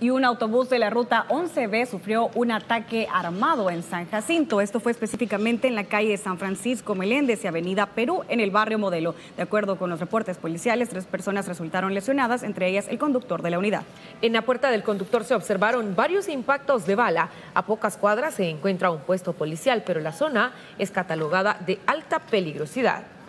Y un autobús de la ruta 11B sufrió un ataque armado en San Jacinto. Esto fue específicamente en la calle San Francisco Meléndez y Avenida Perú, en el barrio Modelo. De acuerdo con los reportes policiales, 3 personas resultaron lesionadas, entre ellas el conductor de la unidad. En la puerta del conductor se observaron varios impactos de bala. A pocas cuadras se encuentra un puesto policial, pero la zona es catalogada de alta peligrosidad.